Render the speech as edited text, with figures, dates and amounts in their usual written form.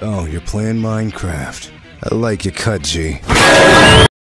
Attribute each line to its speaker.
Speaker 1: Oh, you're playing Minecraft. I like your cut, G.